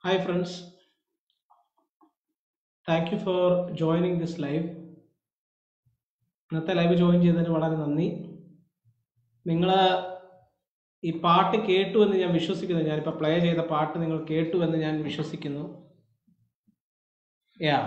Hi friends, thank you for joining this live. ഇന്നത്തെ live join ചെയ്തതിന് വളരെ നന്ദി. നിങ്ങൾ ഈ പാട്ട് കേട്ടു എന്ന് ഞാൻ വിശ്വസിക്കുന്നു. ഞാനിപ്പോൾ പ്ലേ ചെയ്ത പാട്ട് നിങ്ങൾ കേട്ടു എന്ന് ഞാൻ വിശ്വസിക്കുന്നു. യാ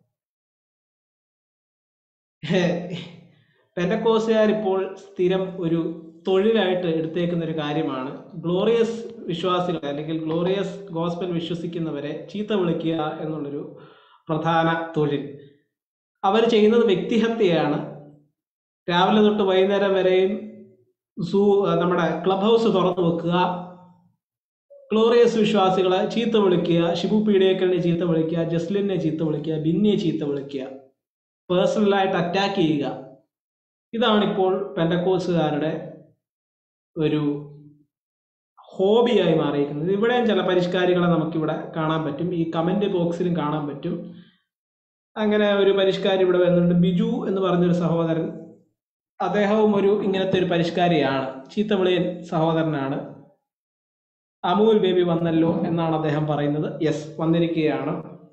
പെന്തക്കോസ്തുകാർ ഇപ്പോൾ സ്ഥിരം ഒരു തൊഴിലായിട്ട് എടുത്തേക്കുന്ന ഒരു കാര്യമാണ് ഗ്ലോറിയസ് വിശ്വാസികളെ അല്ലെങ്കിൽ ഗ്ലോറിയസ് ഗോസ്പൽ വിശ്വസിക്കുന്നവരെ ചീത്ത വിളിക്കുക എന്നുള്ളൊരു പ്രധാന തൊഴിൽ. അവർ ചെയ്യുന്നത് വ്യക്തിഹത്യയാണ്. രാവിലെ തൊട്ട് വൈകുന്നേരം വരെയും നമ്മുടെ ക്ലബ് ഹൗസ് തുറന്നു വെക്കുക, ഗ്ലോറിയസ് വിശ്വാസികളെ ചീത്ത വിളിക്കുക, ഷിബു പീഡിയക്കലിനെ ചീത്ത വിളിക്കുക, ജസ്ലിനെ ചീത്ത വിളിക്കുക, ബിന്നിയെ ചീത്ത വിളിക്കുക, പേഴ്സണലായിട്ട് അറ്റാക്ക് ചെയ്യുക. ഇതാണിപ്പോൾ പെന്തക്കോസ്തുകാരുടെ ഒരു ഹോബിയായി മാറിയിരിക്കുന്നത്. ഇവിടെയും ചില പരിഷ്കാരികളെ നമുക്കിവിടെ കാണാൻ പറ്റും, ഈ കമന്റ് ബോക്സിലും കാണാൻ പറ്റും. അങ്ങനെ ഒരു പരിഷ്കാരി ഇവിടെ വരുന്നുണ്ട്, ബിജു എന്ന് പറഞ്ഞൊരു സഹോദരൻ. അദ്ദേഹവും ഇങ്ങനത്തെ ഒരു പരിഷ്കാരിയാണ്, ചീത്തവിളിയൻ സഹോദരനാണ്. അമൂൽ ബേബി വന്നല്ലോ എന്നാണ് അദ്ദേഹം പറയുന്നത്. യെസ്, വന്നിരിക്കുകയാണ്.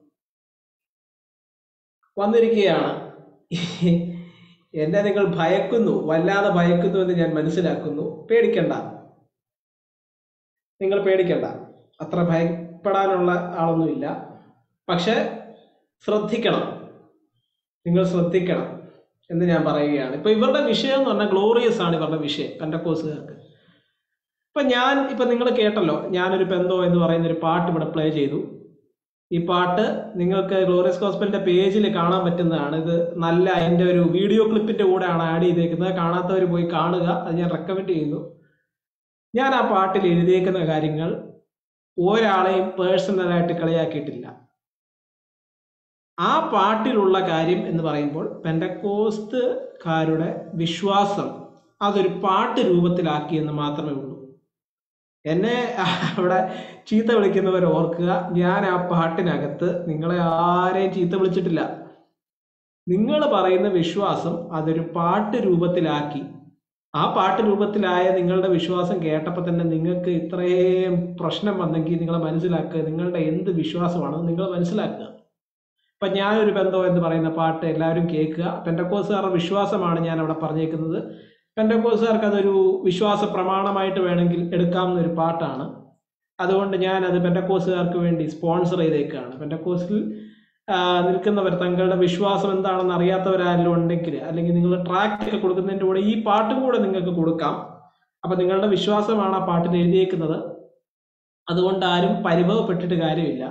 എന്നെ നിങ്ങൾ ഭയക്കുന്നു, വല്ലാതെ ഭയക്കുന്നു എന്ന് ഞാൻ മനസ്സിലാക്കുന്നു. പേടിക്കണ്ട, നിങ്ങൾ പേടിക്കണ്ട, അത്ര ഭയപ്പെടാനുള്ള ആളൊന്നുമില്ല. പക്ഷെ ശ്രദ്ധിക്കണം, നിങ്ങൾ ശ്രദ്ധിക്കണം എന്ന് ഞാൻ പറയുകയാണ്. ഇപ്പൊ ഇവരുടെ വിഷയം എന്ന് പറഞ്ഞാൽ ഗ്ലോറിയസ് ആണ് ഇവരുടെ വിഷയം, പെന്തക്കോസ്തുകാർക്ക്. ഇപ്പൊ നിങ്ങൾ കേട്ടല്ലോ, ഞാനൊരു പെന്തോ എന്ന് പറയുന്ന ഒരു പാട്ട് ഇവിടെ പ്ലേ ചെയ്തു. ഈ പാട്ട് നിങ്ങൾക്ക് ഗ്ലോറിയസ് ഗോസ്പലിന്റെ പേജിൽ കാണാൻ പറ്റുന്നതാണ്. ഇത് നല്ല അതിന്റെ ഒരു വീഡിയോ ക്ലിപ്പിന്റെ കൂടെയാണ് ആഡ് ചെയ്തേക്കുന്നത്. കാണാത്തവർ പോയി കാണുക, അത് ഞാൻ റെക്കമെൻഡ് ചെയ്യുന്നു. ഞാൻ ആ പാട്ടിൽ എഴുതിയേക്കുന്ന കാര്യങ്ങൾ ഒരാളെയും പേഴ്സണലായിട്ട് കളിയാക്കിയിട്ടില്ല. ആ പാട്ടിലുള്ള കാര്യം എന്ന് പറയുമ്പോൾ പെന്തക്കോസ്തുകാരുടെ വിശ്വാസം അതൊരു പാട്ട് രൂപത്തിലാക്കി എന്ന് മാത്രമേ ഉള്ളൂ. എന്നെ അവിടെ ചീത്ത വിളിക്കുന്നവർ ഓർക്കുക, ഞാൻ ആ പാട്ടിനകത്ത് നിങ്ങളെ ആരെയും ചീത്ത വിളിച്ചിട്ടില്ല. നിങ്ങൾ പറയുന്ന വിശ്വാസം അതൊരു പാട്ട് രൂപത്തിലാക്കി. ആ പാട്ട് രൂപത്തിലായ നിങ്ങളുടെ വിശ്വാസം കേട്ടപ്പോൾ തന്നെ നിങ്ങൾക്ക് ഇത്രയും പ്രശ്നം വന്നെങ്കിൽ നിങ്ങൾ മനസ്സിലാക്കുക, നിങ്ങളുടെ എന്ത് വിശ്വാസമാണെന്ന് നിങ്ങൾ മനസ്സിലാക്കുക. ഇപ്പൊ ഞാനൊരു ബന്ധോ എന്ന് പറയുന്ന പാട്ട് എല്ലാവരും കേൾക്കുക. പെന്തക്കോസ്തുകാരുടെ വിശ്വാസമാണ് ഞാൻ അവിടെ പറഞ്ഞേക്കുന്നത്. പെന്തക്കോസ്തുകാർക്ക് അതൊരു വിശ്വാസ പ്രമാണമായിട്ട് വേണമെങ്കിൽ എടുക്കാവുന്ന ഒരു പാട്ടാണ്. അതുകൊണ്ട് ഞാൻ അത് പെന്തക്കോസ്തുകാർക്ക് വേണ്ടി സ്പോൺസർ ചെയ്തേക്കാണ്. പെന്തക്കോസ്റ്റിൽ നിൽക്കുന്നവർ തങ്ങളുടെ വിശ്വാസം എന്താണെന്ന് അറിയാത്തവരാരെങ്കിലും ഉണ്ടെങ്കിൽ, അല്ലെങ്കിൽ നിങ്ങൾ ട്രാക്ക് ഒക്കെ കൊടുക്കുന്നതിൻ്റെ കൂടെ ഈ പാട്ടും കൂടെ നിങ്ങൾക്ക് കൊടുക്കാം. അപ്പൊ നിങ്ങളുടെ വിശ്വാസമാണ് ആ പാട്ടിൽ എഴുതിയേക്കുന്നത്. അതുകൊണ്ട് ആരും പരിഭവപ്പെട്ടിട്ട് കാര്യമില്ല.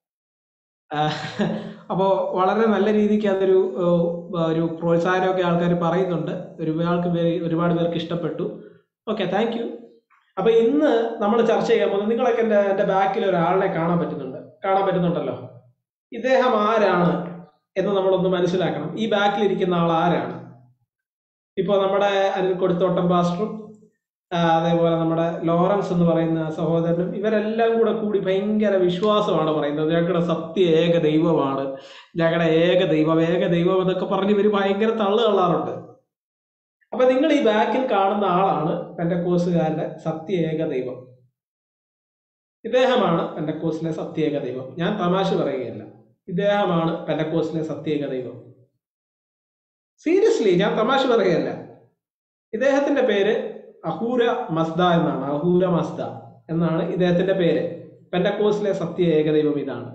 അപ്പോൾ വളരെ നല്ല രീതിക്ക് അതൊരു പ്രോത്സാഹനമൊക്കെ ആൾക്കാർ പറയുന്നുണ്ട്. ഒരുപാട് പേർക്ക് ഇഷ്ടപ്പെട്ടു. Okay, thank you. അപ്പൊ ഇന്ന് നമ്മൾ ചർച്ച ചെയ്യാൻ പോകുന്നത്, നിങ്ങളൊക്കെ എൻ്റെ ബാക്കിൽ ഒരാളിനെ കാണാൻ പറ്റുന്നുണ്ടല്ലോ. ഇദ്ദേഹം ആരാണ് എന്ന് നമ്മളൊന്ന് മനസ്സിലാക്കണം. ഈ ബാക്കിലിരിക്കുന്ന ആൾ ആരാണ്? ഇപ്പോൾ നമ്മുടെ അനിൽ കൊടിത്തോട്ടം പാസ്റ്ററും അതേപോലെ നമ്മുടെ ലോറൻസ് എന്ന് പറയുന്ന സഹോദരനും ഇവരെല്ലാം കൂടി ഭയങ്കര വിശ്വാസമാണ് പറയുന്നത്. ഞങ്ങളുടെ സത്യ ഏക ദൈവമാണ്, ഞങ്ങളുടെ ഏക ദൈവം എന്നൊക്കെ പറഞ്ഞ് ഇവർ ഭയങ്കര തള്ളാറുണ്ട്. അപ്പൊ നിങ്ങൾ ഈ ബാക്കിൽ കാണുന്ന ആളാണ് പെന്തക്കോസ്തുകാരുടെ സത്യ ഏക ദൈവം. ഇദ്ദേഹമാണ് പെന്തക്കോസ്റ്റിലെ സത്യ ഏക ദൈവം. ഞാൻ തമാശ പറയുകയല്ല, ഇദ്ദേഹമാണ് പെന്തക്കോസ്റ്റിലെ സത്യ ഏക ദൈവം. സീരിയസ്ലി, ഞാൻ തമാശ പറയുകയല്ല. ഇദ്ദേഹത്തിന്റെ പേര് അഹൂര മസ്ദ എന്നാണ്. അഹൂര മസ്ദ എന്നാണ് ഇദ്ദേഹത്തിന്റെ പേര്. പെന്തക്കോസ്റ്റിലെ സത്യ ഏകദൈവം ഇതാണ്.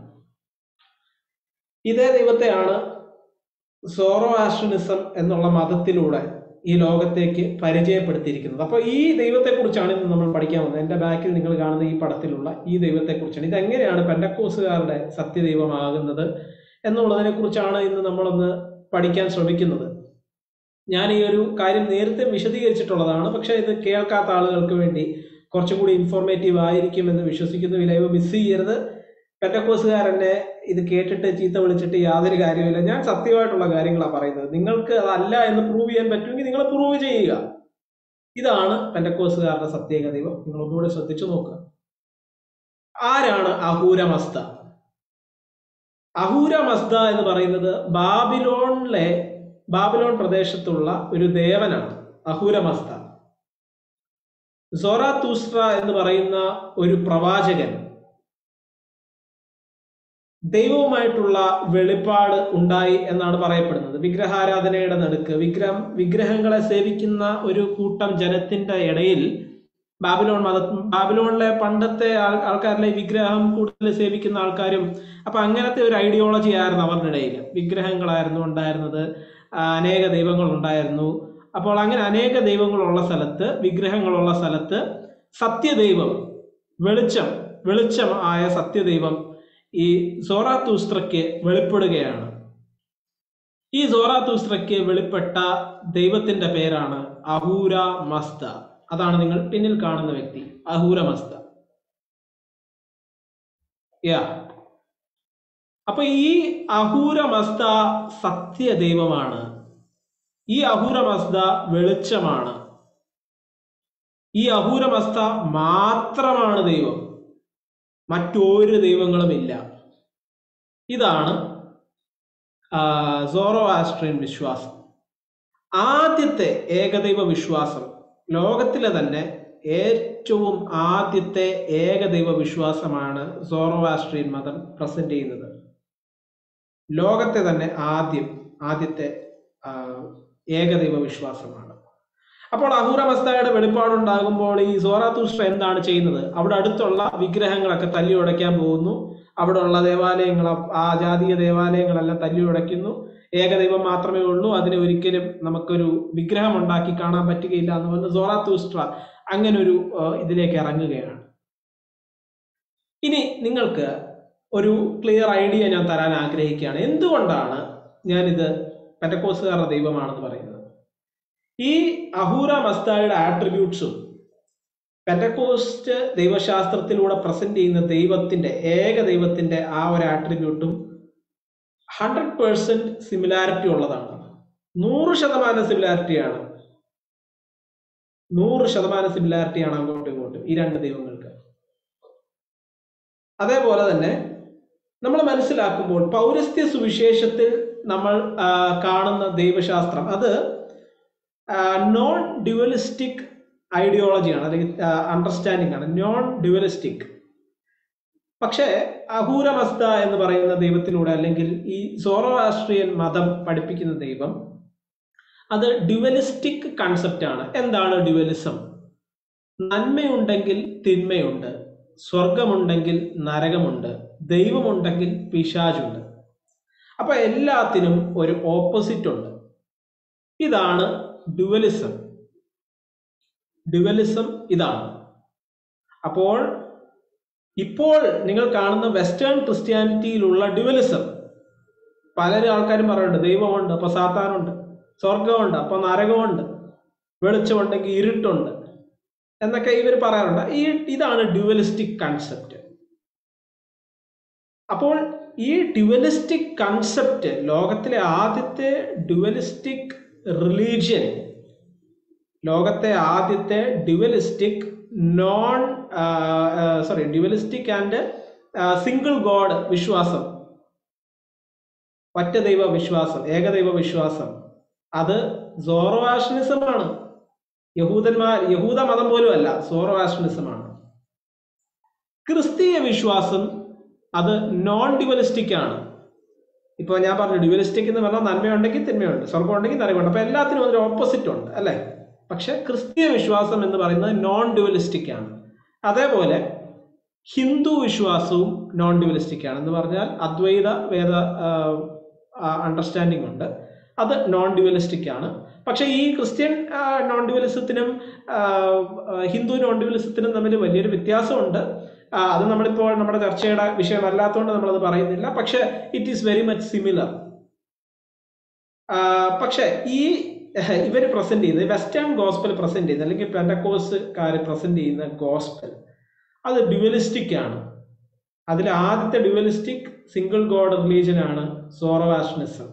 ഇതേ ദൈവത്തെയാണ് സോറോആസ്ട്രിനിസം എന്നുള്ള മതത്തിലൂടെ ഈ ലോകത്തേക്ക് പരിചയപ്പെടുത്തിയിരിക്കുന്നത്. അപ്പൊ ഈ ദൈവത്തെ കുറിച്ചാണ് ഇന്ന് നമ്മൾ പഠിക്കാൻ പോകുന്നത്. എന്റെ ബാക്കിൽ നിങ്ങൾ കാണുന്ന ഈ പടത്തിലുള്ള ഈ ദൈവത്തെ കുറിച്ചാണ്. ഇതെങ്ങനെയാണ് പെന്തക്കോസ്തുകാരുടെ സത്യദൈവമാകുന്നത് എന്നുള്ളതിനെ കുറിച്ചാണ് ഇന്ന് നമ്മളൊന്ന് പഠിക്കാൻ ശ്രമിക്കുന്നത്. ഞാൻ ഈ ഒരു കാര്യം നേരത്തെ വിശദീകരിച്ചിട്ടുള്ളതാണ്, പക്ഷെ ഇത് കേൾക്കാത്ത ആളുകൾക്ക് വേണ്ടി കുറച്ചും കൂടി ഇൻഫോർമേറ്റീവ് ആയിരിക്കും എന്ന് വിശ്വസിക്കുന്നു. ഈ ലൈവ് മിസ് ചെയ്യരുത്. പെന്തക്കോസ്തുകാരനെ ഇത് കേട്ടിട്ട് ചീത്ത വിളിച്ചിട്ട് യാതൊരു കാര്യമില്ല. ഞാൻ സത്യമായിട്ടുള്ള കാര്യങ്ങളാണ് പറയുന്നത്. നിങ്ങൾക്ക് അതല്ല എന്ന് പ്രൂവ് ചെയ്യാൻ പറ്റുമെങ്കിൽ നിങ്ങൾ പ്രൂവ് ചെയ്യുക. ഇതാണ് പെന്തക്കോസ്തുകാരുടെ സത്യേക ദൈവം. നിങ്ങൾ ഒന്നുകൂടെ ശ്രദ്ധിച്ചു നോക്കുക. ആരാണ് അഹൂര മസ്ദ? അഹൂര മസ്ദ എന്ന് പറയുന്നത് ബാബിലോൺ പ്രദേശത്തുള്ള ഒരു ദേവനാണ് അഹൂര മസ്ദ. സോറാത്തൂസ്ട്ര എന്ന് പറയുന്ന ഒരു പ്രവാചകൻ ദൈവവുമായിട്ടുള്ള വെളിപ്പാട് ഉണ്ടായി എന്നാണ് പറയപ്പെടുന്നത്. വിഗ്രഹാരാധനയുടെ നടുക്ക് വിഗ്രഹങ്ങളെ സേവിക്കുന്ന ഒരു കൂട്ടം ജനത്തിന്റെ ഇടയിൽ ബാബിലോണിലെ പണ്ടത്തെ ആൾക്കാരിലെ വിഗ്രഹം കൂടുതൽ സേവിക്കുന്ന ആൾക്കാരും അപ്പൊ അങ്ങനത്തെ ഒരു ഐഡിയോളജി ആയിരുന്നു അവരുടെ ഇടയിൽ. വിഗ്രഹങ്ങളായിരുന്നു ഉണ്ടായിരുന്നത്, അനേക ദൈവങ്ങൾ ഉണ്ടായിരുന്നു. അപ്പോൾ അങ്ങനെ അനേക ദൈവങ്ങളുള്ള സ്ഥലത്ത്, വിഗ്രഹങ്ങളുള്ള സ്ഥലത്ത് സത്യദൈവം, വെളിച്ചം ആയ സത്യദൈവം ഈ സോറാത്തൂസ്ത്രയ്ക്ക് വെളിപ്പെടുകയാണ്. ഈ സോറാത്തൂസ്ത്രയ്ക്ക് വെളിപ്പെട്ട ദൈവത്തിന്റെ പേരാണ് അഹൂര മസ്ത. അതാണ് നിങ്ങൾ പിന്നിൽ കാണുന്ന വ്യക്തി, അഹൂര മസ്ത. അപ്പൊ ഈ അഹൂര മസ്ത സത്യദൈവമാണ്. ഈ അഹൂര മസ്ത വെളിച്ചമാണ്. ഈ അഹൂര മസ്ത മാത്രമാണ് ദൈവം, മറ്റൊരു ദൈവങ്ങളുമില്ല. ഇതാണ് സോറോആസ്ട്രിയൻ വിശ്വാസം. ആദ്യത്തെ ഏകദൈവ വിശ്വാസം, ലോകത്തിലെ തന്നെ ഏറ്റവും ആദ്യത്തെ ഏകദൈവ വിശ്വാസമാണ് സോറോആസ്ട്രിയൻ മതം പ്രസന്റ് ചെയ്യുന്നത്. ലോകത്തെ തന്നെ ആദ്യത്തെ ഏകദൈവ വിശ്വാസമാണ്. അപ്പോൾ അഹൂര മസ്തയുടെ വെളിപ്പാടുണ്ടാകുമ്പോൾ ഈ സോറാത്തൂസ്ട്ര എന്താണ് ചെയ്യുന്നത്? അവിടെ അടുത്തുള്ള വിഗ്രഹങ്ങളൊക്കെ തല്ലി ഉടയ്ക്കാൻ പോകുന്നു. അവിടെ ഉള്ള ദേവാലയങ്ങൾ, ആ ജാതീയ ദേവാലയങ്ങളെല്ലാം തല്ലി ഉടയ്ക്കുന്നു. ഏകദൈവം മാത്രമേ ഉള്ളൂ, അതിനെ ഒരിക്കലും നമുക്കൊരു വിഗ്രഹം ഉണ്ടാക്കി കാണാൻ പറ്റുകയില്ല എന്ന് പറഞ്ഞ് സോറാത്തൂസ്ട്ര അങ്ങനെ ഒരു ഇതിലേക്ക് ഇറങ്ങുകയാണ്. ഇനി നിങ്ങൾക്ക് ഒരു ക്ലിയർ ഐഡിയ ഞാൻ തരാൻ ആഗ്രഹിക്കുകയാണ്. എന്തുകൊണ്ടാണ് ഞാനിത് പെന്തക്കോസ്തുകാരുടെ ദൈവമാണെന്ന് പറയുന്നത്? ഈ അഹൂര മസ്തായുടെ ആട്രിബ്യൂട്ട്സും പെന്തക്കോസ്റ്റ് ദൈവശാസ്ത്രത്തിലൂടെ പ്രസന്റ് ചെയ്യുന്ന ദൈവത്തിന്റെ, ഏകദൈവത്തിന്റെ ആ ഒരു ആട്രിബ്യൂട്ടും 100% സിമിലാരിറ്റി ഉള്ളതാണ്. 100% സിമിലാരിറ്റിയാണ്. 100% സിമിലാരിറ്റിയാണ് അങ്ങോട്ടും ഇങ്ങോട്ടും ഈ രണ്ട് ദൈവങ്ങൾക്ക്. അതേപോലെ തന്നെ നമ്മൾ മനസ്സിലാക്കുമ്പോൾ പൗരസ്ത്യ സുവിശേഷത്തിൽ നമ്മൾ കാണുന്ന ദൈവശാസ്ത്രം അത് നോൺ ഡ്യുവലിസ്റ്റിക് ഐഡിയോളജിയാണ്, അല്ലെങ്കിൽ അണ്ടർസ്റ്റാൻഡിംഗ് ആണ്, നോൺ ഡ്യുവലിസ്റ്റിക്. പക്ഷേ അഹൂര മസ്ത എന്ന് പറയുന്ന ദൈവത്തിലൂടെ, അല്ലെങ്കിൽ ഈ സോറോആസ്ട്രിയൻ മതം പഠിപ്പിക്കുന്ന ദൈവം, അത് ഡ്യുവലിസ്റ്റിക് കൺസെപ്റ്റ് ആണ്. എന്താണ് ഡ്യുവലിസം? നന്മയുണ്ടെങ്കിൽ തിന്മയുണ്ട്, സ്വർഗമുണ്ടെങ്കിൽ നരകമുണ്ട്, ദൈവമുണ്ടെങ്കിൽ പിശാചുണ്ട്. അപ്പൊ എല്ലാത്തിനും ഒരു ഓപ്പോസിറ്റ് ഉണ്ട്. ഇതാണ് ഡ്യുവലിസം. ഇതാണ്. അപ്പോൾ ഇപ്പോൾ നിങ്ങൾ കാണുന്ന വെസ്റ്റേൺ ക്രിസ്ത്യാനിറ്റിയിലുള്ള ഡ്യുവലിസം, പലരും ആൾക്കാരും പറയുന്നുണ്ട് ദൈവമുണ്ട് അപ്പൊ സാത്താനുണ്ട്, സ്വർഗമുണ്ട് അപ്പൊ നരകമുണ്ട്, വെളിച്ചമുണ്ടെങ്കിൽ ഇരുട്ടുണ്ട് എന്നൊക്കെ ഇവർ പറയാറുണ്ട്. ഇതാണ് ഡ്യുവലിസ്റ്റിക് കൺസെപ്റ്റ്. അപ്പോൾ ഈ ഡ്യുവലിസ്റ്റിക് കൺസെപ്റ്റ്, ലോകത്തിലെ ആദ്യത്തെ ഡ്യുവലിസ്റ്റിക് റിലീജിയൻ, ലോകത്തെ ആദ്യത്തെ dualistic dualistic and single god വിശ്വാസം, ഒറ്റ ദൈവ വിശ്വാസം, ഏകദൈവ വിശ്വാസം, അത് സോറോആസ്ട്രിയനിസമാണ്. യഹൂദ മതം പോലും അല്ല, സോറോആസ്ട്രിയനിസമാണ്. ക്രിസ്തീയ വിശ്വാസം അത് നോൺ ഡ്യുവലിസ്റ്റിക് ആണ്. ഇപ്പൊ ഞാൻ പറഞ്ഞു ഡ്യുവലിസ്റ്റിക് എന്ന് പറഞ്ഞാൽ നന്മയുണ്ടെങ്കിൽ തിന്മയുണ്ട്, സ്വർഗം ഉണ്ടെങ്കിൽ നരകമുണ്ട്. അപ്പൊ എല്ലാത്തിനും ഒരു ഓപ്പോസിറ്റ് ഉണ്ട് അല്ലെ? പക്ഷെ ക്രിസ്തീയ വിശ്വാസം എന്ന് പറയുന്നത് നോൺ ഡ്യുവലിസ്റ്റിക് ആണ്. അതേപോലെ ഹിന്ദു വിശ്വാസവും നോൺ ഡ്യുവലിസ്റ്റിക് ആണ്. എന്ന് പറഞ്ഞാൽ അദ്വൈത വേദ അണ്ടർസ്റ്റാൻഡിംഗ് ഉണ്ട്, അത് നോൺ ഡ്യുവലിസ്റ്റിക് ആണ്. പക്ഷെ ഈ ക്രിസ്ത്യൻ നോൺ ഡ്യുവലിസത്തിനും ഹിന്ദു നോൺ ഡ്യുവലിസത്തിനും തമ്മിൽ വലിയൊരു വ്യത്യാസമുണ്ട്. അത് നമ്മളിപ്പോൾ നമ്മുടെ ചർച്ചയുടെ വിഷയമല്ലാത്തതുകൊണ്ട് നമ്മളത് പറയുന്നില്ല. പക്ഷെ it is very much similar. പക്ഷെ ഇവർ പ്രസന്റ് ചെയ്യുന്നത്, വെസ്റ്റേൺ ഗോസ്പൽ പ്രസന്റ് ചെയ്യുന്നത്, അല്ലെങ്കിൽ പെന്തക്കോസ്റ്റുകാർ പ്രസന്റ് ചെയ്യുന്ന ഗോസ്പൽ, അത് ഡ്യുവലിസ്റ്റിക് ആണ്. അതിൽ ആദ്യത്തെ ഡ്യുവലിസ്റ്റിക് സിംഗിൾ ഗോഡ് റിലീജിയൻ ആണ് സോറോആസ്ട്രിയനിസം.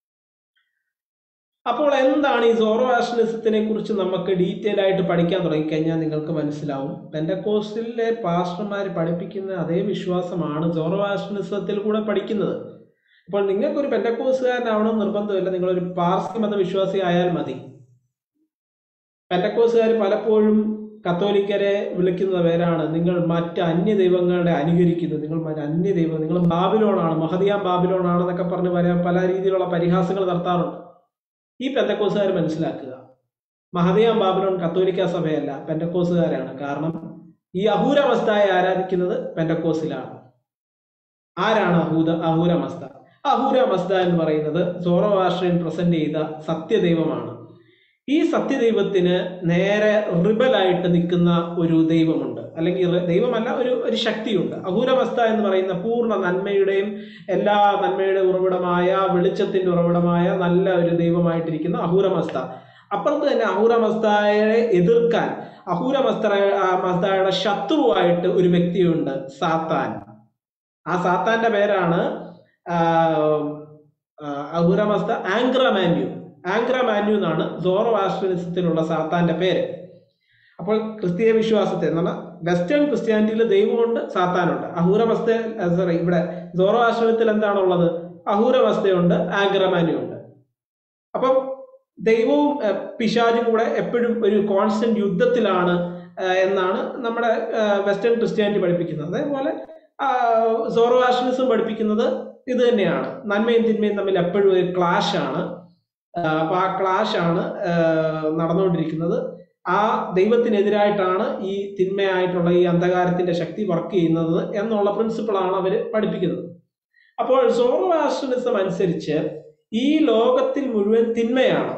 അപ്പോൾ എന്താണ് ഈ സോറോആസ്ട്രിയനിസത്തിനെ കുറിച്ച് നമുക്ക് ഡീറ്റെയിൽ ആയിട്ട് പഠിക്കാൻ തുടങ്ങിക്കഴിഞ്ഞാൽ നിങ്ങൾക്ക് മനസ്സിലാവും, പെന്തക്കോസ്റ്റിലെ പാസ്റ്റർമാർ പഠിപ്പിക്കുന്ന അതേ വിശ്വാസമാണ് സോറോആസ്ട്രിയനിസത്തിൽ കൂടെ പഠിക്കുന്നത്. ഇപ്പോൾ നിങ്ങൾക്കൊരു പെന്തക്കോസ്റ്റുകാരനാവണമെന്ന് നിർബന്ധമില്ല, നിങ്ങളൊരു പാർസി മതവിശ്വാസി ആയാൽ മതി. പെന്തക്കോസ്റ്റുകാർ പലപ്പോഴും കത്തോലിക്കരെ വിളിക്കുന്ന പേരാണ് നിങ്ങൾ മറ്റ് അന്യ ദൈവങ്ങളെ അനുകരിക്കുന്നു, നിങ്ങൾ മറ്റ് അന്യ ദൈവം, നിങ്ങൾ ബാബിലോണാണ്, മഹദിയാം ബാബിലോണാണെന്നൊക്കെ പറഞ്ഞ് പല രീതിയിലുള്ള പരിഹാസങ്ങൾ നടത്താറുണ്ട്. ഈ പെന്തക്കോസുകാർ മനസ്സിലാക്കുക, മഹദിയാം ബാബിലോൺ കത്തോലിക്ക സഭയല്ല, പെന്തക്കോസുകാരാണ്. കാരണം ഈ അഹൂര മസ്തായെ ആരാധിക്കുന്നത് പെന്തക്കോസിലാണ്. ആരാണ് അഹൂര മസ്ത? അഹൂര മസ്ത എന്ന് പറയുന്നത് സോറോവാസ്ട്രിയൻ പ്രസന്റ് ചെയ്ത സത്യദൈവമാണ്. ഈ സത്യദൈവത്തിന് നേരെ റിബലായിട്ട് നിൽക്കുന്ന ഒരു ദൈവമുണ്ട്, അല്ലെങ്കിൽ ദൈവമല്ല, ഒരു ശക്തിയുണ്ട്. അഹൂര മസ്ത എന്ന് പറയുന്ന പൂർണ്ണ നന്മയുടെയും എല്ലാ നന്മയുടെ ഉറവിടമായ, വെളിച്ചത്തിന്റെ ഉറവിടമായ നല്ല ഒരു ദൈവമായിട്ടിരിക്കുന്ന അഹൂര മസ്ത. അപ്പുറത്ത് തന്നെ അഹൂര മസ്തയെ എതിർക്കാൻ, അഹൂര മസ്തയുടെ ശത്രുവായിട്ട് ഒരു വ്യക്തിയുണ്ട്, സാത്താൻ. ആ സാത്താന്റെ പേരാണ് അഹൂര മസ്ത ആംഗ്രാമാന്യു. ആംഗ്രാമാന്യു എന്നാണ് സോറോവാസ്ട്രിയനിസത്തിലുള്ള സാത്താന്റെ പേര്. അപ്പോൾ ക്രിസ്തീയ വിശ്വാസത്തെ എന്ന് പറഞ്ഞാൽ വെസ്റ്റേൺ ക്രിസ്ത്യാനിറ്റിയിൽ ദൈവമുണ്ട്, സാത്താനുണ്ട്. ഇവിടെ സോറോവാസ്ട്രിയത്തിൽ എന്താണുള്ളത്? അഹൂര മസ്തയുണ്ട്, ആംഗ്രാമാന്യു ഉണ്ട്. അപ്പം ദൈവവും പിശാചും കൂടെ എപ്പോഴും ഒരു കോൺസ്റ്റന്റ് യുദ്ധത്തിലാണ് എന്നാണ് നമ്മുടെ വെസ്റ്റേൺ ക്രിസ്ത്യാനിറ്റി പഠിപ്പിക്കുന്നത്. അതേപോലെ സോറോവാസ്ട്രിയനിസം പഠിപ്പിക്കുന്നത് ഇത് തന്നെയാണ്. നന്മയും തിന്മയും തമ്മിൽ എപ്പോഴും ഒരു ക്ലാഷ് ആണ്. അപ്പൊ ആ ക്ലാഷ് ആണ് നടന്നുകൊണ്ടിരിക്കുന്നത്. ആ ദൈവത്തിനെതിരായിട്ടാണ് ഈ തിന്മയായിട്ടുള്ള ഈ അന്ധകാരത്തിന്റെ ശക്തി വർക്ക് ചെയ്യുന്നത് എന്നുള്ള പ്രിൻസിപ്പിളാണ് അവർ പഠിപ്പിക്കുന്നത്. അപ്പോൾ സോറോവാസ്ട്രിയനിസം അനുസരിച്ച് ഈ ലോകത്തിൽ മുഴുവൻ തിന്മയാണ്,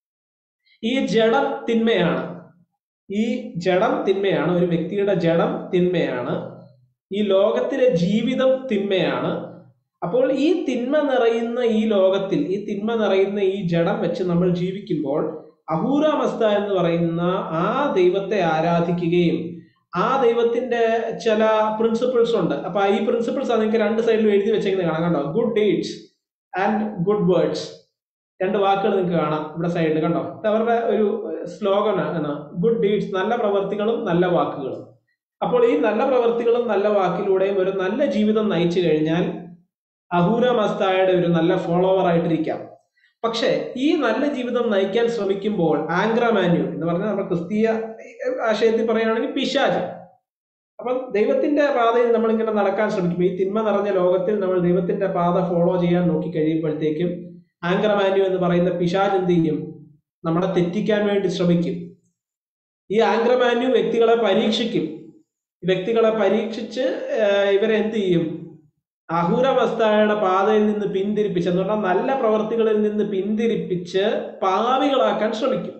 ഈ ജഡം തിന്മയാണ്, ഈ ജഡം തിന്മയാണ്, ഒരു വ്യക്തിയുടെ ജഡം തിന്മയാണ്, ഈ ലോകത്തിലെ ജീവിതം തിന്മയാണ്. അപ്പോൾ ഈ തിന്മ നിറയുന്ന ഈ ലോകത്തിൽ, ഈ തിന്മ നിറയുന്ന ഈ ജഡം വെച്ച് നമ്മൾ ജീവിക്കുമ്പോൾ അഹൂര മസ്ത എന്ന് പറയുന്ന ആ ദൈവത്തെ ആരാധിക്കുകയും ആ ദൈവത്തിന്റെ ചില പ്രിൻസിപ്പിൾസ് ഉണ്ട്. അപ്പൊ ഈ പ്രിൻസിപ്പിൾസ് നിങ്ങൾക്ക് രണ്ട് സൈഡിലും എഴുതി വെച്ചേക്കുന്നത് കാണാം, കണ്ടോ? Good deeds and good words, രണ്ട് വാക്കുകൾ നിങ്ങൾക്ക് കാണാം ഇവിടെ സൈഡിൽ, കണ്ടോ? അവരുടെ ഒരു സ്ലോഗൻ ആണ്, ഗുഡ് ഡീഡ്സ്, നല്ല പ്രവർത്തികളും നല്ല വാക്കുകളും. അപ്പോൾ ഈ നല്ല പ്രവർത്തികളും നല്ല വാക്കിലൂടെയും ഒരു നല്ല ജീവിതം നയിച്ചു കഴിഞ്ഞാൽ അഹൂര മസ്തായുടെ ഒരു നല്ല ഫോളോവർ ആയിട്ടിരിക്കാം. പക്ഷെ ഈ നല്ല ജീവിതം നയിക്കാൻ ശ്രമിക്കുമ്പോൾ ആംഗ്രാമാന്യു എന്ന് പറഞ്ഞാൽ നമ്മുടെ ക്രിസ്തീയ ആശയത്തിൽ പറയുകയാണെങ്കിൽ പിശാച്. അപ്പം ദൈവത്തിന്റെ പാതയിൽ നമ്മളിങ്ങനെ നടക്കാൻ ശ്രമിക്കുമ്പോൾ, ഈ തിന്മ നിറഞ്ഞ ലോകത്തിൽ നമ്മൾ ദൈവത്തിന്റെ പാത ഫോളോ ചെയ്യാൻ നോക്കി കഴിയുമ്പോഴത്തേക്കും ആംഗ്രാമാന്യു എന്ന് പറയുന്ന പിശാച് എന്ത് ചെയ്യും? നമ്മളെ തെറ്റിക്കാൻ വേണ്ടി ശ്രമിക്കും. ഈ ആംഗ്രാമാന്യു വ്യക്തികളെ പരീക്ഷിക്കും. വ്യക്തികളെ പരീക്ഷിച്ച് ഇവരെ എന്ത് ചെയ്യും? അഹൂര മസ്തായുടെ പാതയിൽ നിന്ന് പിന്തിരിപ്പിച്ച്, എന്ന് പറഞ്ഞാൽ നല്ല പ്രവർത്തികളിൽ നിന്ന് പിന്തിരിപ്പിച്ച് പാവികളാക്കാൻ ശ്രമിക്കും.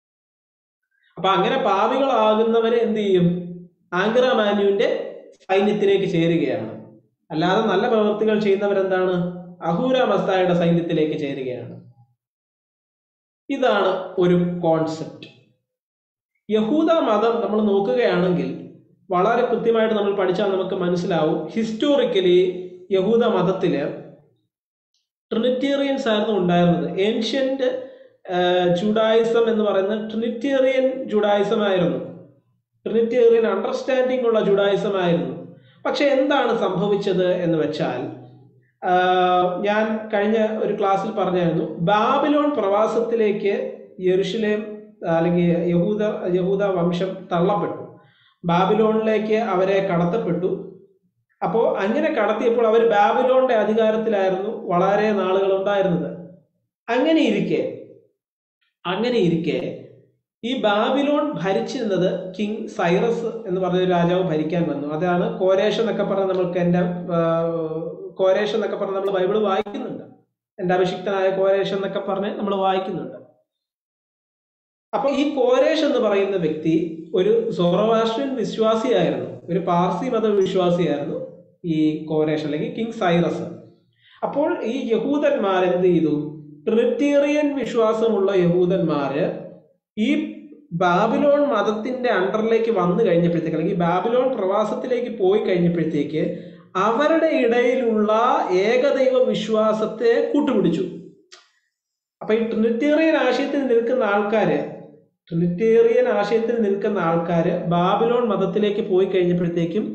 അപ്പൊ അങ്ങനെ പാവികളാകുന്നവരെ എന്ത് ചെയ്യും? ആംഗ്രാമാന്യുവിന്റെ സൈന്യത്തിലേക്ക് ചേരുകയാണ്. അല്ലാതെ നല്ല പ്രവർത്തികൾ ചെയ്യുന്നവരെന്താണ്? അഹൂര മസ്തായുടെ സൈന്യത്തിലേക്ക് ചേരുകയാണ്. ഇതാണ് ഒരു കോൺസെപ്റ്റ്. യഹൂദ മതം നമ്മൾ നോക്കുകയാണെങ്കിൽ വളരെ കൃത്യമായിട്ട് നമ്മൾ പഠിച്ചാൽ നമുക്ക് മനസ്സിലാവും. ഹിസ്റ്റോറിക്കലി യഹൂദ മതത്തില് ട്രിനിറ്റേറിയൻസ് ആയിരുന്നു ഉണ്ടായിരുന്നത്. ഏൻഷ്യന്റ് ജൂഡായിസം എന്ന് പറയുന്നത് ട്രിനിറ്റേറിയൻ ജൂഡായിസം ആയിരുന്നു, ട്രിനിറ്റേറിയൻ അണ്ടർസ്റ്റാൻഡിംഗ് ഉള്ള ജൂഡായിസം ആയിരുന്നു. പക്ഷെ എന്താണ് സംഭവിച്ചത് എന്ന് വെച്ചാൽ, ഞാൻ കഴിഞ്ഞ ഒരു ക്ലാസ്സിൽ പറഞ്ഞായിരുന്നു, ബാബിലോൺ പ്രവാസത്തിലേക്ക് യെരുശലേം അല്ലെങ്കിൽ യഹൂദ വംശം തള്ളപ്പെട്ടു. ബാബിലോണിലേക്ക് അവരെ കടത്തപ്പെട്ടു. അപ്പോൾ അങ്ങനെ കടത്തിയപ്പോൾ അവർ ബാബിലോണിന്റെ അധികാരത്തിലായിരുന്നു വളരെ നാളുകൾ ഉണ്ടായിരുന്നത്. അങ്ങനെ ഇരിക്കെ ഈ ബാബിലോൺ ഭരിച്ചിരുന്നത് കിങ് സൈറസ് എന്ന് പറഞ്ഞൊരു രാജാവ് ഭരിക്കാൻ വന്നു. അതാണ് കോരേഷ് എന്നൊക്കെ പറഞ്ഞ് നമ്മൾ ബൈബിൾ വായിക്കുന്നുണ്ട്. എൻ്റെ അഭിഷിക്തനായ കോരേഷ് എന്നൊക്കെ പറഞ്ഞ് നമ്മൾ വായിക്കുന്നുണ്ട്. അപ്പൊ ഈ കോരേഷ് എന്ന് പറയുന്ന വ്യക്തി ഒരു സോറോവാസ്ട്രിയൻ വിശ്വാസിയായിരുന്നു, ഒരു പാർസി മത വിശ്വാസിയായിരുന്നു ഈ കോരേഷ് അല്ലെങ്കിൽ കിങ് സൈറസ്. അപ്പോൾ ഈ യഹൂദന്മാർ എന്ത് ചെയ്തു? ട്രിനിറ്റേറിയൻ വിശ്വാസമുള്ള യഹൂദന്മാര് ഈ ബാബിലോൺ മതത്തിന്റെ അണ്ടറിലേക്ക് വന്നു കഴിഞ്ഞപ്പോഴത്തേക്ക്, അല്ലെങ്കിൽ ബാബിലോൺ പ്രവാസത്തിലേക്ക് പോയി കഴിഞ്ഞപ്പോഴത്തേക്ക് അവരുടെ ഇടയിലുള്ള ഏകദൈവ വിശ്വാസത്തെ കൂട്ടുപിടിച്ചു. അപ്പൊ ഈ ട്രിനിറ്റേറിയൻ ആശയത്തിൽ നിൽക്കുന്ന ആൾക്കാര് ബാബിലോൺ മതത്തിലേക്ക് പോയി കഴിഞ്ഞപ്പോഴത്തേക്കും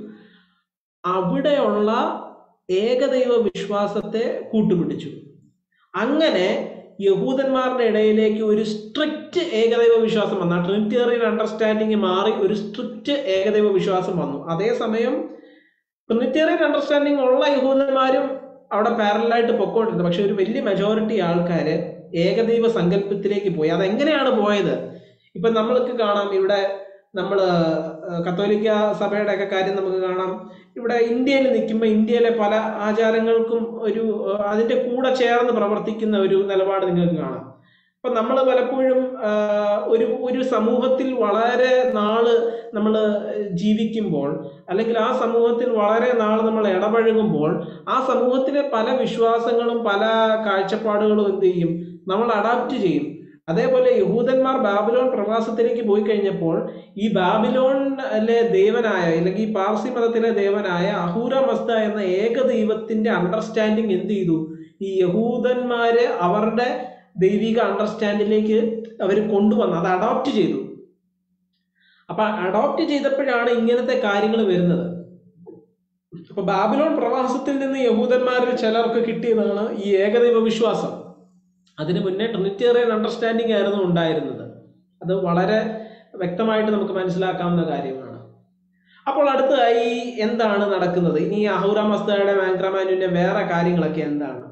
അവിടെയുള്ള ഏകദൈവ വിശ്വാസത്തെ കൂട്ടുപിടിച്ചു. അങ്ങനെ യഹൂദന്മാരുടെ ഇടയിലേക്ക് ഒരു സ്ട്രിക്റ്റ് ഏകദൈവ വിശ്വാസം വന്നു. ആ ട്രിനിറ്റേറിയൻ അണ്ടർസ്റ്റാൻഡിങ് മാറി ഒരു സ്ട്രിക്റ്റ് ഏകദൈവ വിശ്വാസം വന്നു. അതേസമയം ട്രിനിറ്റേറിയൻ അണ്ടർസ്റ്റാൻഡിങ് ഉള്ള യഹൂദന്മാരും അവിടെ പാരലായിട്ട് പൊക്കോണ്ടിരുന്നു. പക്ഷെ ഒരു വലിയ മെജോറിറ്റി ആൾക്കാര് ഏകദൈവ സങ്കല്പത്തിലേക്ക് പോയി. അതെങ്ങനെയാണ് പോയത്? ഇപ്പൊ നമ്മൾക്ക് കാണാം, ഇവിടെ നമ്മള് കത്തോലിക്ക സഭയുടെ ഒക്കെ കാര്യം നമുക്ക് കാണാം. ഇവിടെ ഇന്ത്യയിൽ നിൽക്കുമ്പോൾ ഇന്ത്യയിലെ പല ആചാരങ്ങൾക്കും അതിന്റെ കൂടെ ചേർന്ന് പ്രവർത്തിക്കുന്ന ഒരു നിലപാട് നിങ്ങൾക്ക് കാണാം. അപ്പൊ നമ്മൾ പലപ്പോഴും ഒരു സമൂഹത്തിൽ വളരെ നാള് നമ്മൾ ജീവിക്കുമ്പോൾ, അല്ലെങ്കിൽ ആ സമൂഹത്തിൽ വളരെ നാൾ നമ്മൾ ഇടപഴകുമ്പോൾ, ആ സമൂഹത്തിലെ പല വിശ്വാസങ്ങളും പല കാഴ്ചപ്പാടുകളും എന്ത് ചെയ്യും, നമ്മൾ അഡാപ്റ്റ് ചെയ്യും. അതേപോലെ യഹൂദന്മാർ ബാബിലോൺ പ്രവാസത്തിലേക്ക് പോയി കഴിഞ്ഞപ്പോൾ ഈ ബാബിലോണിലെ ദേവനായ, അല്ലെങ്കിൽ ഈ പാർസി മതത്തിലെ ദേവനായ അഹൂര മസ്ത എന്ന ഏകദൈവത്തിന്റെ അണ്ടർസ്റ്റാൻഡിങ് എന്ത് ചെയ്തു, ഈ യഹൂദന്മാര് അവരുടെ ദൈവിക അണ്ടർസ്റ്റാൻഡിലേക്ക് അവർ കൊണ്ടുവന്നു, അത് അഡോപ്റ്റ് ചെയ്തു. അപ്പൊ അഡോപ്റ്റ് ചെയ്തപ്പോഴാണ് ഇങ്ങനത്തെ കാര്യങ്ങൾ വരുന്നത്. അപ്പൊ ബാബിലോൺ പ്രവാസത്തിൽ നിന്ന് യഹൂദന്മാരിൽ ചിലർക്ക് കിട്ടിയതാണ് ഈ ഏകദൈവ വിശ്വാസം. അതിന് മുന്നേ ട്രിനിറ്റേറിയൻ അണ്ടർസ്റ്റാൻഡിങ് ആയിരുന്നു ഉണ്ടായിരുന്നത്. അത് വളരെ വ്യക്തമായിട്ട് നമുക്ക് മനസ്സിലാക്കാവുന്ന കാര്യമാണ്. അപ്പോൾ അടുത്തതായി എന്താണ് നടക്കുന്നത്? ഇനി അഹൂര മസ്തയുടെ ആംഗ്രാമാനുവിന്റെ വേറെ കാര്യങ്ങളൊക്കെ എന്താണ്?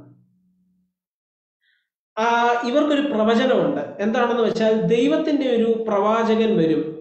ഇവർക്കൊരു പ്രവചനമുണ്ട്. എന്താണെന്ന് വെച്ചാൽ ദൈവത്തിന്റെ ഒരു പ്രവാചകൻ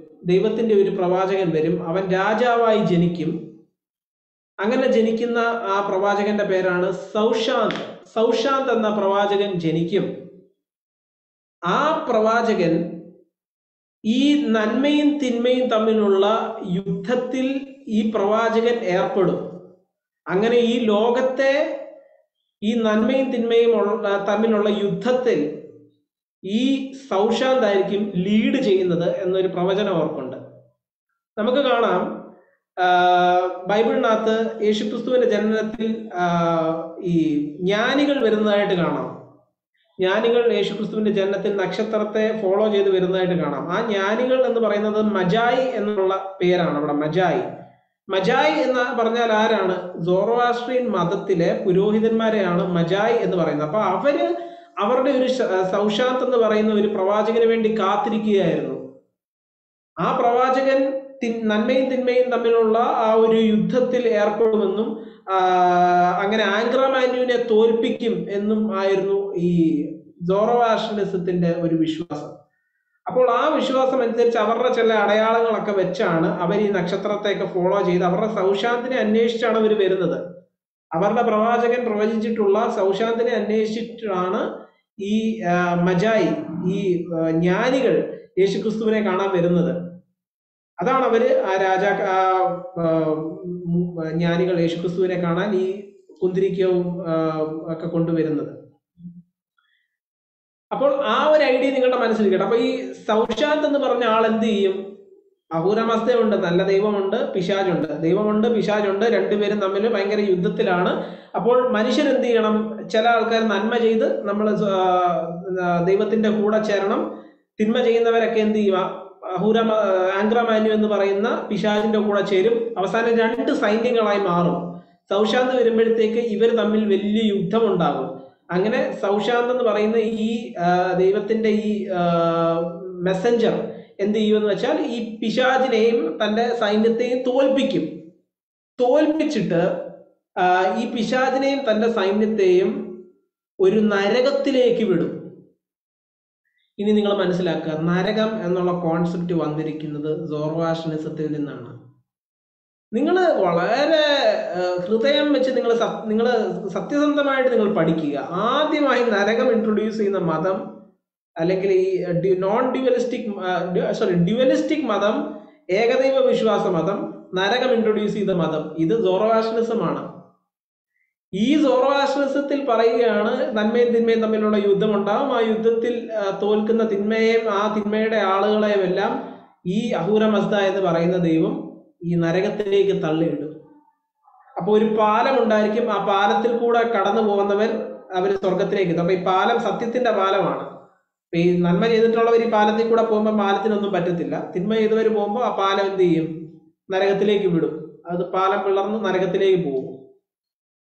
വരും, അവൻ രാജാവായി ജനിക്കും. അങ്ങനെ ജനിക്കുന്ന ആ പ്രവാചകന്റെ പേരാണ് സൗഷാന്ത് എന്ന പ്രവാചകൻ ജനിക്കും. ആ പ്രവാചകൻ ഈ നന്മയും തിന്മയും തമ്മിലുള്ള യുദ്ധത്തിൽ ഈ പ്രവാചകൻ ഏർപ്പെടും. അങ്ങനെ ഈ ലോകത്തെ ഈ നന്മയും തിന്മയും തമ്മിലുള്ള യുദ്ധത്തിൽ ഈ സൗഷാന്ത് ആയിരിക്കും ലീഡ് ചെയ്യുന്നത് എന്നൊരു പ്രവചനം അവർക്കുണ്ട്. നമുക്ക് കാണാം, ബൈബിളിനകത്ത് യേശുക്രിസ്തുവിന്റെ ജനനത്തിൽ ഈ ജ്ഞാനികൾ വരുന്നതായിട്ട് കാണാം. ജ്ഞാനികൾ യേശുക്രിസ്തുവിന്റെ ജനനത്തിൽ നക്ഷത്രത്തെ ഫോളോ ചെയ്ത് വരുന്നതായിട്ട് കാണാം. ആ ജ്ഞാനികൾ എന്ന് പറയുന്നത് മജായി എന്നുള്ള പേരാണ്. അവിടെ മജായി എന്ന് പറഞ്ഞാൽ ആരാണ്? സോറോആസ്ട്രിയൻ മതത്തിലെ പുരോഹിതന്മാരെയാണ് മജായി എന്ന് പറയുന്നത്. അപ്പൊ അവരുടെ ഒരു സൗഷാന്ത് എന്ന് പറയുന്ന ഒരു പ്രവാചകന് വേണ്ടി കാത്തിരിക്കുകയായിരുന്നു. ആ പ്രവാചകൻ നന്മയും തിന്മയും തമ്മിലുള്ള ആ ഒരു യുദ്ധത്തിൽ ഏർപ്പെടുമെന്നും അങ്ങനെ ആംഗ്രാമാനുവിനെ തോൽപ്പിക്കും എന്നും ആയിരുന്നു ഈ സോറോആസ്ട്രിയനിസത്തിന്റെ ഒരു വിശ്വാസം. അപ്പോൾ ആ വിശ്വാസം അനുസരിച്ച് അവരുടെ ചില അടയാളങ്ങളൊക്കെ വെച്ചാണ് അവർ ഈ നക്ഷത്രത്തെയൊക്കെ ഫോളോ ചെയ്ത് അവരുടെ സൗഷാന്തിനെ അന്വേഷിച്ചാണ് അവർ വരുന്നത്. അവരുടെ പ്രവാചകൻ പ്രവചിച്ചിട്ടുള്ള സൗഷാന്തിനെ അന്വേഷിച്ചിട്ടാണ് ഈ മജായി, ഈ ജ്ഞാനികൾ യേശുക്രിസ്തുവിനെ കാണാൻ വരുന്നത്. അതാണ് അവര് ജ്ഞാനികൾ യേശുക്രിസ്തുവിനെ കാണാൻ ഈ കുന്തിരിക്കവും ഒക്കെ കൊണ്ടുവരുന്നത്. അപ്പോൾ ആ ഒരു ഐഡിയ നിങ്ങളുടെ മനസ്സിലിരിക്കട്ടെ. അപ്പൊ ഈ സൗഷാന്ത് എന്ന് പറഞ്ഞ ആൾ എന്ത് ചെയ്യും? അഹൂരമസ്തയുണ്ട്, നല്ല ദൈവമുണ്ട്, പിശാചുണ്ട്. ദൈവമുണ്ട്, പിശാചുണ്ട്, രണ്ടുപേരും തമ്മിൽ ഭയങ്കര യുദ്ധത്തിലാണ്. അപ്പോൾ മനുഷ്യർ എന്ത് ചെയ്യണം? ചില ആൾക്കാർ നന്മ ചെയ്ത് നമ്മൾ ദൈവത്തിന്റെ കൂടെ ചേരണം. തിന്മ ചെയ്യുന്നവരൊക്കെ എന്ത് ചെയ്യുക? ആംഗ്രാമാനു എന്ന് പറയുന്ന പിശാചിന്റെ കൂടെ ചേരും. അവസാനം രണ്ട് സൈന്യങ്ങളായി മാറും. സൗഷാന്ത് വരുമ്പോഴത്തേക്ക് ഇവർ തമ്മിൽ വലിയ യുദ്ധമുണ്ടാകും. അങ്ങനെ സൗഷാന്ത് എന്ന് പറയുന്ന ഈ ദൈവത്തിന്റെ ഈ മെസ്സഞ്ചർ എന്ത് ചെയ്യുമെന്ന് വെച്ചാൽ ഈ പിശാചിനെയും തന്റെ സൈന്യത്തെയും തോൽപ്പിച്ചിട്ട് ഈ പിശാചിനെയും തന്റെ സൈന്യത്തെയും ഒരു നരകത്തിലേക്ക് വിടും. ഇനി നിങ്ങൾ മനസ്സിലാക്കുക, നരകം എന്നുള്ള കോൺസെപ്റ്റ് വന്നിരിക്കുന്നത് സോറോആസ്ട്രിയനിസത്തിൽ നിന്നാണ്. നിങ്ങൾ വളരെ ഹൃദയം വെച്ച് നിങ്ങൾ സത്യസന്ധമായിട്ട് നിങ്ങൾ പഠിക്കുക. ആദ്യമായി നരകം ഇൻട്രൊഡ്യൂസ് ചെയ്യുന്ന മതം, അല്ലെങ്കിൽ ഈ ഡ്യുവലിസ്റ്റിക് മതം, ഏകദൈവ വിശ്വാസ മതം, നരകം ഇൻട്രൊഡ്യൂസ് ചെയ്ത മതം, ഇത് സോറോആസ്ട്രിയനിസമാണ്. ഈ സോറോആസ്ട്രിയനിസത്തിൽ പറയുകയാണ് നന്മയും തിന്മയും തമ്മിലുള്ള യുദ്ധം ഉണ്ടാവും. ആ യുദ്ധത്തിൽ തോൽക്കുന്ന തിന്മയെയും ആ തിന്മയുടെ ആളുകളെയും എല്ലാം ഈ അഹൂര മസ്ത എന്ന് പറയുന്ന ദൈവം ഈ നരകത്തിലേക്ക് തള്ളിയിടും. അപ്പൊ ഒരു പാലം ഉണ്ടായിരിക്കും. ആ പാലത്തിൽ കൂടെ കടന്നു പോകുന്നവർ അവർ സ്വർഗത്തിലേക്ക് എത്തും. അപ്പൊ ഈ പാലം സത്യത്തിന്റെ പാലമാണ്. ഈ നന്മ ചെയ്തിട്ടുള്ളവർ ഈ പാലത്തിൽ കൂടെ പോകുമ്പോൾ പാലത്തിനൊന്നും പറ്റത്തില്ല. തിന്മ ചെയ്തവർ പോകുമ്പോൾ ആ പാലം എന്ത് ചെയ്യും? നരകത്തിലേക്ക് വിടും. അത് പാലം പിളർന്ന് നരകത്തിലേക്ക് പോകും.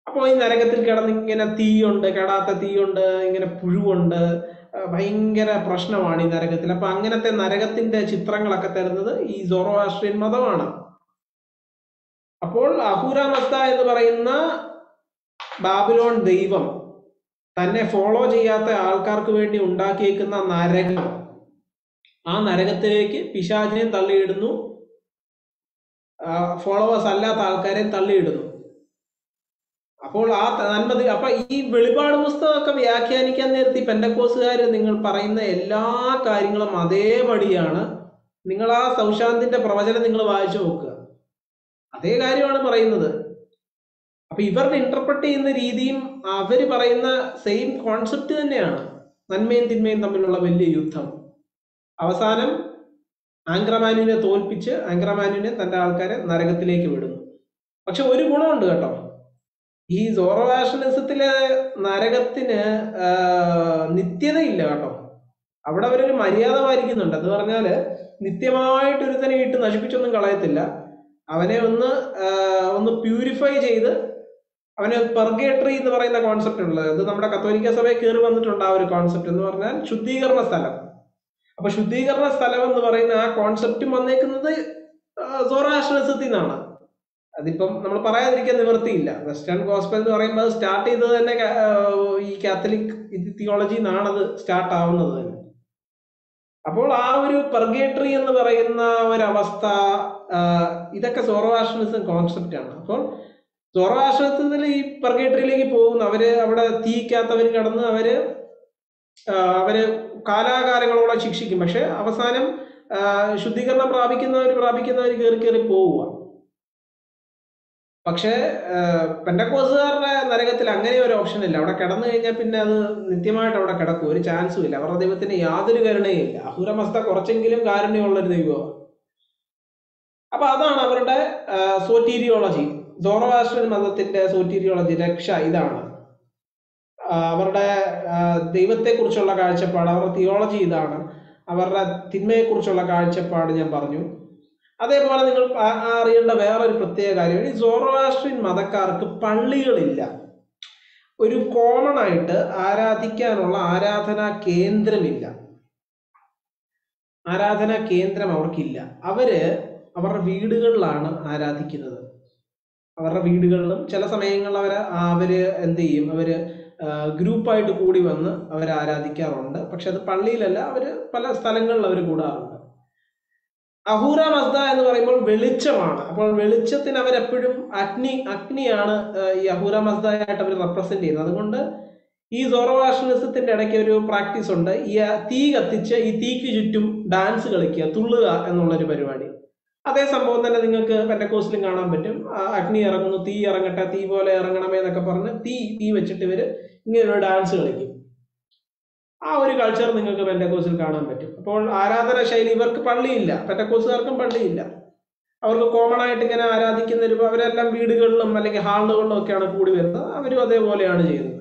അപ്പോൾ ഈ നരകത്തിൽ കിടന്ന് ഇങ്ങനെ തീയുണ്ട്, കെടാത്ത തീയുണ്ട്, ഇങ്ങനെ പുഴുവുണ്ട്, ഭയങ്കര പ്രശ്നമാണ് ഈ നരകത്തിൽ. അപ്പൊ അങ്ങനത്തെ നരകത്തിന്റെ ചിത്രങ്ങളൊക്കെ തരുന്നത് ഈ സോറോആസ്ട്രിയൻ മതമാണ്. അപ്പോൾ അഹൂര മസ്ദ എന്ന് പറയുന്ന ബാബിലോൺ ദൈവം തന്നെ ഫോളോ ചെയ്യാത്ത ആൾക്കാർക്ക് വേണ്ടി ഉണ്ടാക്കിയേക്കുന്ന നരകം, ആ നരകത്തിലേക്ക് പിശാചിനെ തള്ളിയിടുന്നു, ഫോളോവേഴ്സ് അല്ലാത്ത ആൾക്കാരെ തള്ളിയിടുന്നു. അപ്പോൾ ആ നന്മതി അപ്പൊ ഈ വെളിപാട് പുസ്തകമൊക്കെ വ്യാഖ്യാനിക്കാൻ നേരത്തെ ഈ പെന്തക്കോസ്തുകാർ നിങ്ങൾ പറയുന്ന എല്ലാ കാര്യങ്ങളും അതേപടിയാണ്. നിങ്ങൾ ആ സൗശാന്തിന്റെ പ്രവചനം നിങ്ങൾ വായിച്ചു നോക്കുക, അതേ കാര്യമാണ് പറയുന്നത്. അപ്പൊ ഇവരുടെ ഇന്റർപ്രറ്റ് ചെയ്യുന്ന രീതിയും അവര് പറയുന്ന സെയിം കോൺസെപ്റ്റ് തന്നെയാണ്. നന്മയും തിന്മയും തമ്മിലുള്ള വലിയ യുദ്ധം. അവസാനം ആംഗ്രമാനുവിനെ തോൽപ്പിച്ച് ആംഗ്രമാനുവിനെ തന്റെ ആൾക്കാരെ നരകത്തിലേക്ക് വിടുന്നു. പക്ഷെ ഒരു ഗുണമുണ്ട് കേട്ടോ, ഈ സോറോആസ്ട്രിയനിസത്തിലെ നരകത്തിന് നിത്യതയില്ല കേട്ടോ. അവിടെ അവരൊരു മര്യാദ പാലിക്കുന്നുണ്ട്. അത് പറഞ്ഞാല് നിത്യമായിട്ട് ഒരുത്തനെ ഇട്ട് നശിപ്പിച്ചൊന്നും കളയത്തില്ല. അവനെ ഒന്ന് പ്യൂരിഫൈ ചെയ്ത് അവന് പെർഗേറ്ററി എന്ന് പറയുന്ന കോൺസെപ്റ്റ് ഉള്ളത്. അത് നമ്മുടെ കത്തോലിക്ക സഭയിൽ കയറി വന്നിട്ടുണ്ട് ആ ഒരു കോൺസെപ്റ്റ് എന്ന് പറഞ്ഞാൽ ശുദ്ധീകരണ സ്ഥലം. അപ്പൊ ശുദ്ധീകരണ സ്ഥലം എന്ന് പറയുന്ന ആ കോൺസെപ്റ്റും വന്നേക്കുന്നത് സോറോആസ്ട്രിയനിസത്തിൽ നിന്നാണ്. അതിപ്പം നമ്മൾ പറയാതിരിക്കാൻ നിവൃത്തിയില്ല. വെസ്റ്റേൺ ഗോസ്പൽ എന്ന് പറയുമ്പോൾ അത് സ്റ്റാർട്ട് ചെയ്തത് തന്നെ ഈ കാത്തലിക് തിയോളജി നിന്നാണ് അത് സ്റ്റാർട്ട് ആവുന്നത് തന്നെ. അപ്പോൾ ആ ഒരു പെർഗേറ്ററി എന്ന് പറയുന്ന ഒരവസ്ഥ, ഇതൊക്കെ സോറോആസ്ട്രിയനിസം കോൺസെപ്റ്റ് ആണ്. അപ്പോൾ സോറോആസ്ട്രിയത്തിൽ ഈ പെർഗേറ്ററിയിലേക്ക് പോകുന്നു. അവര് അവിടെ തീക്കാത്തവർ കടന്ന് അവര് കാലാകാലങ്ങളോളം ശിക്ഷിക്കും. പക്ഷെ അവസാനം ശുദ്ധീകരണം പ്രാപിക്കുന്നവർ കയറി പോവുക. പക്ഷേ പെന്തക്കോസ്തുകാരുടെ നരകത്തിൽ അങ്ങനെ ഒരു ഓപ്ഷൻ ഇല്ല. അവിടെ കിടന്നു കഴിഞ്ഞാൽ പിന്നെ അത് നിത്യമായിട്ട് അവിടെ കിടക്കും, ഒരു ചാൻസും ഇല്ല. അവരുടെ ദൈവത്തിന് യാതൊരു കരുണയും ഇല്ല. അഹൂര മസ്ദ കുറച്ചെങ്കിലും കാരുണ്യമുള്ളൊരു ദൈവമാണ്. അപ്പൊ അതാണ് അവരുടെ സോറ്റീരിയോളജി. സോറോആസ്ട്രിയൻ മതത്തിന്റെ സോറ്റീരിയോളജി, രക്ഷ ഇതാണ്. അവരുടെ ദൈവത്തെക്കുറിച്ചുള്ള കാഴ്ചപ്പാട്, അവരുടെ തിയോളജി ഇതാണ്. അവരുടെ തിന്മയെക്കുറിച്ചുള്ള കാഴ്ചപ്പാട് ഞാൻ പറഞ്ഞു. അതേപോലെ നിങ്ങൾ അറിയേണ്ട വേറൊരു പ്രത്യേക കാര്യം, ഈ സോറോആസ്ട്രിയൻ മതക്കാർക്ക് പള്ളികളില്ല. ഒരു കോമൺ ആയിട്ട് ആരാധിക്കാനുള്ള ആരാധനാ കേന്ദ്രമില്ല. ആരാധനാ കേന്ദ്രം അവർക്കില്ല. അവരുടെ വീടുകളിലാണ് ആരാധിക്കുന്നത്. അവരുടെ വീടുകളിലും ചില സമയങ്ങളിൽ അവര് എന്ത് ചെയ്യും, അവര് ഗ്രൂപ്പായിട്ട് കൂടി വന്ന് അവർ ആരാധിക്കാറുണ്ട്. പക്ഷെ അത് പള്ളിയിലല്ല, അവര് പല സ്ഥലങ്ങളിൽ അവർ കൂടാറുണ്ട്. അഹൂര മസ്ദ എന്ന് പറയുമ്പോൾ വെളിച്ചമാണ്. അപ്പോൾ വെളിച്ചത്തിന് അവരെപ്പോഴും അഗ്നിയാണ് ഈ അഹൂര മസ്ദയായിട്ട് അവർ റെപ്രസെന്റ് ചെയ്യുന്നത്. അതുകൊണ്ട് ഈ സോറോആസ്ട്രിയനിസത്തിന്റെ ഇടയ്ക്ക് ഒരു പ്രാക്ടീസ് ഉണ്ട്, ഈ തീ കത്തിച്ച് ഈ തീക്ക് ചുറ്റും ഡാൻസ് കളിക്കുക, തുള്ളുക എന്നുള്ളൊരു പരിപാടി. അതേ സംഭവം തന്നെ നിങ്ങൾക്ക് പെന്തക്കോസ്റ്റിലും കാണാൻ പറ്റും. അഗ്നി ഇറങ്ങുന്നു, തീ ഇറങ്ങട്ടെ, തീ പോലെ ഇറങ്ങണമേ എന്നൊക്കെ പറഞ്ഞ് തീ വെച്ചിട്ട് ഇവര് ഇങ്ങനെ ഒരു ഡാൻസ് കളിക്കും. ആ ഒരു കൾച്ചർ നിങ്ങൾക്ക് പെന്തക്കോസ്റ്റിൽ കാണാൻ പറ്റും. അപ്പോൾ ആരാധന ശൈലി, ഇവർക്ക് പള്ളിയില്ല, പെന്തക്കോസ്റ്റുകാർക്കും പള്ളിയില്ല. അവർക്ക് കോമൺ ആയിട്ട് ഇങ്ങനെ ആരാധിക്കുന്ന അവരെല്ലാം വീടുകളിലും അല്ലെങ്കിൽ ഹാളുകളിലും ഒക്കെയാണ് കൂടി വരുന്നത്. അവരും അതേപോലെയാണ് ചെയ്യുന്നത്.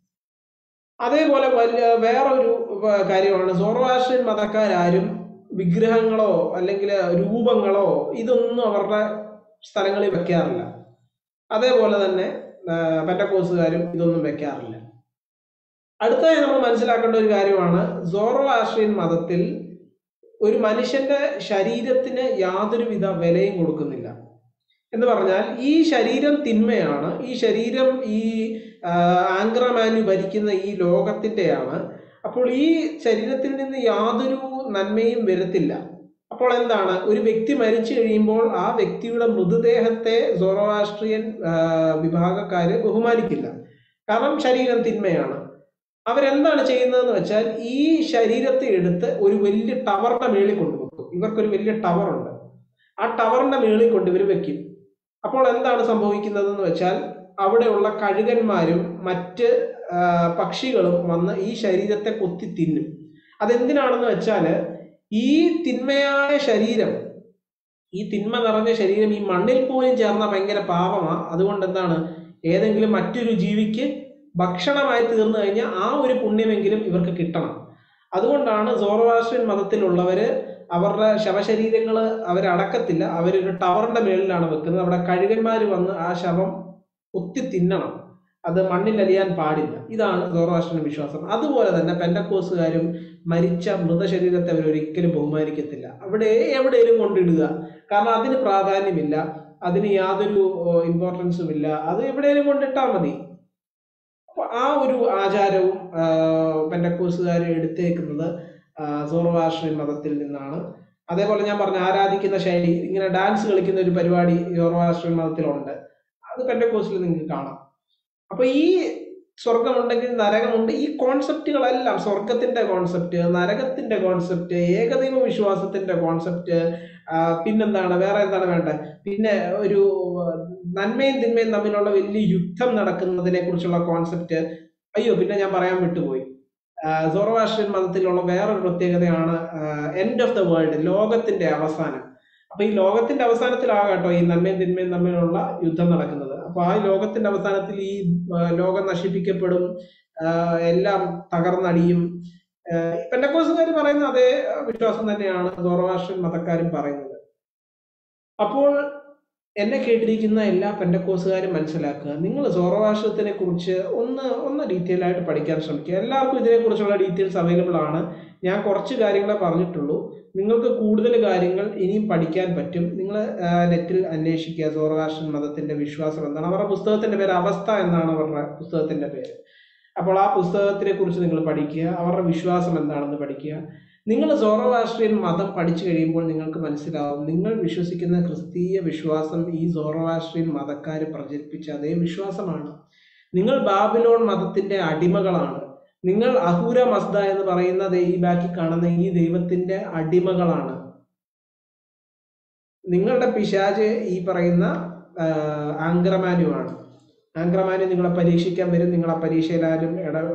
അതേപോലെ വേറൊരു കാര്യമാണ്, സോറോആസ്ട്രിയൻ മതക്കാരും വിഗ്രഹങ്ങളോ അല്ലെങ്കിൽ രൂപങ്ങളോ ഇതൊന്നും അവരുടെ സ്ഥലങ്ങളിൽ വെക്കാറില്ല. അതേപോലെ തന്നെ പെന്തക്കോസ്റ്റുകാരും ഇതൊന്നും വെക്കാറില്ല. അടുത്തതായി നമ്മൾ മനസ്സിലാക്കേണ്ട ഒരു കാര്യമാണ്, സോറോആസ്ട്രിയൻ മതത്തിൽ ഒരു മനുഷ്യന്റെ ശരീരത്തിന് യാതൊരുവിധ വിലയും കൊടുക്കുന്നില്ല. എന്ന് പറഞ്ഞാൽ ഈ ശരീരം തിന്മയാണ്, ഈ ശരീരം ഈ ആംഗ്രമാനു ഭരിക്കുന്ന ഈ ലോകത്തിന്റെയാണ്. അപ്പോൾ ഈ ശരീരത്തിൽ നിന്ന് യാതൊരു നന്മയും വരത്തില്ല. അപ്പോൾ എന്താണ്, ഒരു വ്യക്തി മരിച്ചു കഴിയുമ്പോൾ ആ വ്യക്തിയുടെ മൃതദേഹത്തെ സോറോആസ്ട്രിയൻ വിഭാഗക്കാര് ബഹുമാനിക്കില്ല. കാരണം ശരീരം തിന്മയാണ്. അവരെന്താണ് ചെയ്യുന്നതെന്ന് വെച്ചാൽ ഈ ശരീരത്തെ എടുത്ത് ഒരു വലിയ ടവറിന്റെ മേളിൽ കൊണ്ടുവെക്കും. ഇവർക്കൊരു വലിയ ടവറുണ്ട്, ആ ടവറിന്റെ മേളിൽ കൊണ്ട് ഇവർ വെക്കും. അപ്പോൾ എന്താണ് സംഭവിക്കുന്നതെന്ന് വെച്ചാൽ അവിടെയുള്ള കഴുകന്മാരും മറ്റ് പക്ഷികളും വന്ന് ഈ ശരീരത്തെ കൊത്തി തിന്നും. അതെന്തിനാണെന്ന് വെച്ചാൽ ഈ തിന്മയായ ശരീരം, ഈ തിന്മ നിറഞ്ഞ ശരീരം ഈ മണ്ണിൽ പോലും ചേർന്ന ഭയങ്കര പാപമാണ്. അതുകൊണ്ട് എന്താണ്, ഏതെങ്കിലും മറ്റൊരു ജീവിക്ക് ഭക്ഷണമായി തീർന്നു കഴിഞ്ഞാൽ ആ ഒരു പുണ്യമെങ്കിലും ഇവർക്ക് കിട്ടണം. അതുകൊണ്ടാണ് സോറോആസ്ട്രിയൻ മതത്തിലുള്ളവര് അവരുടെ ശവശരീരങ്ങൾ അവരടക്കത്തില്ല, അവരൊരു ടവറിന്റെ മേളിലാണ് വെക്കുന്നത്. അവിടെ കഴുകന്മാർ വന്ന് ആ ശവം കൊത്തി തിന്നണം. അത് മണ്ണിൽ അലിയാൻ പാടില്ല. ഇതാണ് സോറോവാസ്ട്രിയൻ വിശ്വാസം. അതുപോലെ തന്നെ പെന്തക്കോസ്തുകാരും മരിച്ച മൃതശരീരത്തെ അവർ ഒരിക്കലും ബഹുമാനിക്കത്തില്ല. അവിടെ എവിടെയും കൊണ്ടിടുക, കാരണം അതിന് പ്രാധാന്യമില്ല, അതിന് യാതൊരു ഇമ്പോർട്ടൻസും ഇല്ല, അത് എവിടെയും കൊണ്ടിട്ടാൽ മതി. അപ്പൊ ആ ഒരു ആചാരവും പെന്തക്കോസ്തുകാർ എടുത്തേക്കുന്നത് സോറോവാസ്ട്രിയൻ മതത്തിൽ നിന്നാണ്. അതേപോലെ ഞാൻ പറഞ്ഞ ആരാധിക്കുന്ന ശൈലി, ഇങ്ങനെ ഡാൻസ് കളിക്കുന്ന ഒരു പരിപാടി സോറോവാസ്ട്രിയൻ മതത്തിലുണ്ട്, അത് പെന്തക്കോസ്റ്റിൽ നിങ്ങൾക്ക് കാണാം. അപ്പൊ ഈ സ്വർഗമുണ്ടെങ്കിൽ നരകമുണ്ട്, ഈ കോൺസെപ്റ്റുകളെല്ലാം, സ്വർഗത്തിന്റെ കോൺസെപ്റ്റ്, നരകത്തിന്റെ കോൺസെപ്റ്റ്, ഏകദൈവ വിശ്വാസത്തിന്റെ കോൺസെപ്റ്റ്, പിന്നെന്താണ്, വേറെ എന്താണ് വേണ്ടത്, പിന്നെ ഒരു നന്മയും തിന്മയും തമ്മിലുള്ള വലിയ യുദ്ധം നടക്കുന്നതിനെ കുറിച്ചുള്ള കോൺസെപ്റ്റ്. അയ്യോ, പിന്നെ ഞാൻ പറയാൻ വിട്ടുപോയി, സോറോവാസ്ട്രിയൻ മതത്തിലുള്ള വേറൊരു പ്രത്യേകതയാണ് എൻഡ് ഓഫ് ദ വേൾഡ്, ലോകത്തിന്റെ അവസാനം. അപ്പൊ ഈ ലോകത്തിന്റെ അവസാനത്തിലാകട്ടോ ഈ നന്മയും തിന്മയും തമ്മിലുള്ള യുദ്ധം നടക്കുന്നത്. അപ്പൊ ആ ലോകത്തിന്റെ അവസാനത്തിൽ ഈ ലോകം നശിപ്പിക്കപ്പെടും, എല്ലാം തകർന്നടിയും. പെന്തക്കോസ്തുകാർ പറയുന്ന അതേ വിശ്വാസം തന്നെയാണ് സോറോവാസ്ട്രിയൻ മതക്കാരും പറയുന്നത്. അപ്പോൾ എന്നെ കേട്ടിരിക്കുന്ന എല്ലാ പെന്തക്കോസ്തുകാരും മനസ്സിലാക്കുക, നിങ്ങൾ സോറോവാസ്ട്രിയത്തിനെ കുറിച്ച് ഒന്ന് ഡീറ്റെയിൽ ആയിട്ട് പഠിക്കാൻ ശ്രമിക്കുക. എല്ലാവർക്കും ഇതിനെക്കുറിച്ചുള്ള ഡീറ്റെയിൽസ് അവൈലബിൾ ആണ്. ഞാൻ കുറച്ച് കാര്യങ്ങളെ പറഞ്ഞിട്ടുള്ളൂ. നിങ്ങൾക്ക് കൂടുതൽ കാര്യങ്ങൾ ഇനിയും പഠിക്കാൻ പറ്റും. നിങ്ങൾ നെറ്റിൽ അന്വേഷിക്കുക സോറോവാസ്ട്രിയൻ മതത്തിന്റെ വിശ്വാസം എന്താണ്. അവരുടെ പുസ്തകത്തിന്റെ പേര് അവസ്ഥ എന്നാണ് അവരുടെ പുസ്തകത്തിന്റെ പേര്. അപ്പോൾ ആ പുസ്തകത്തിനെ കുറിച്ച് നിങ്ങൾ പഠിക്കുക, അവരുടെ വിശ്വാസം എന്താണെന്ന് പഠിക്കുക. നിങ്ങൾ സോറോവാസ്ട്രിയൻ മതം പഠിച്ചു കഴിയുമ്പോൾ നിങ്ങൾക്ക് മനസ്സിലാവും, നിങ്ങൾ വിശ്വസിക്കുന്ന ക്രിസ്തീയ വിശ്വാസം ഈ സോറോവാസ്ട്രിയൻ മതക്കാർ പ്രചരിപ്പിച്ച അതേ വിശ്വാസമാണ്. നിങ്ങൾ ബാബിലോൺ മതത്തിന്റെ അടിമകളാണ്. നിങ്ങൾ അഹൂര മസ്ദ എന്ന് പറയുന്ന ഈ ബാക്കി കാണുന്ന ഈ ദൈവത്തിന്റെ അടിമകളാണ്. നിങ്ങളുടെ പിശാച് ഈ പറയുന്ന ആംഗ്രമാനുമാണ്. ആംഗ്രമാനു നിങ്ങളെ പരീക്ഷിക്കാൻ വരും. നിങ്ങളെ പരീക്ഷയിലാരും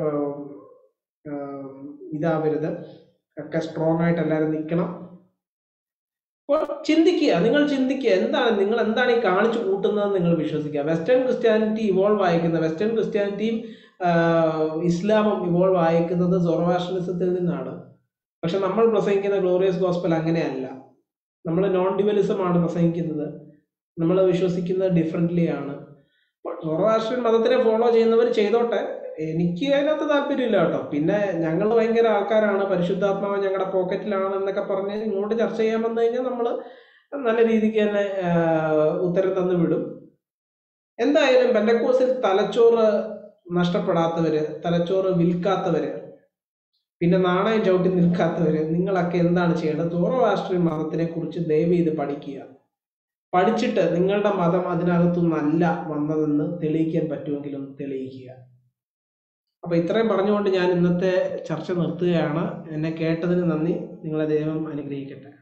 ഇതാവരുത്, ഒക്കെ സ്ട്രോങ് ആയിട്ട് എല്ലാവരും നിൽക്കണം. അപ്പോൾ ചിന്തിക്കുക, നിങ്ങൾ ചിന്തിക്കുക, നിങ്ങൾ എന്താണ് ഈ കാണിച്ചു കൂട്ടുന്നതെന്ന് നിങ്ങൾ വിശ്വസിക്കുക. വെസ്റ്റേൺ ക്രിസ്ത്യാനിറ്റി ഇവോൾവ് ആയിരിക്കുന്ന, വെസ്റ്റേൺ ക്രിസ്ത്യാനിറ്റിയും ഇസ്ലാമും ഇവോൾവ് ആയിരിക്കുന്നത് സോറോവാസ്ട്രിയനിസത്തിൽ നിന്നാണ്. പക്ഷെ നമ്മൾ പ്രസംഗിക്കുന്ന ഗ്ലോറിയസ് ഗോസ്പൽ അങ്ങനെയല്ല. നമ്മൾ നോൺ ഡ്യുവലിസം ആണ് പ്രസംഗിക്കുന്നത്. നമ്മൾ വിശ്വസിക്കുന്നത് ഡിഫറെന്റ്ലി ആണ്. സോറോവാസ്ട്രിയൻ മതത്തിനെ ഫോളോ ചെയ്യുന്നവർ ചെയ്തോട്ടെ, എനിക്ക് അതിനകത്ത് താല്പര്യമില്ല കേട്ടോ. പിന്നെ ഞങ്ങൾ ഭയങ്കര ആൾക്കാരാണ്, പരിശുദ്ധാത്മാവ് ഞങ്ങളുടെ പോക്കറ്റിലാണ് എന്നൊക്കെ പറഞ്ഞ് ഇങ്ങോട്ട് ചർച്ച ചെയ്യാൻ വന്നു കഴിഞ്ഞാൽ നമ്മൾ നല്ല രീതിക്ക് തന്നെ ഉത്തരം തന്നു വിടും. എന്തായാലും പെന്തക്കോസ്റ്റിൽ തലച്ചോറ് നഷ്ടപ്പെടാത്തവര്, തലച്ചോറ് വിൽക്കാത്തവര്, പിന്നെ നാണയം ചവിട്ടി നിൽക്കാത്തവര്, നിങ്ങളൊക്കെ എന്താണ് ചെയ്യേണ്ടത്? സോറോവാസ്ട്രിയൻ മതത്തിനെ കുറിച്ച് ദയവ് ചെയ്ത് പഠിക്കുക. പഠിച്ചിട്ട് നിങ്ങളുടെ മതം അതിനകത്തുനിന്നല്ല വന്നതെന്ന് തെളിയിക്കാൻ പറ്റുമെങ്കിലും തെളിയിക്കുക. അപ്പൊ ഇത്രയും പറഞ്ഞുകൊണ്ട് ഞാൻ ഇന്നത്തെ ചർച്ച നിർത്തുകയാണ്. എന്നെ കേട്ടതിന് നന്ദി. നിങ്ങളെ ദൈവം അനുഗ്രഹിക്കട്ടെ.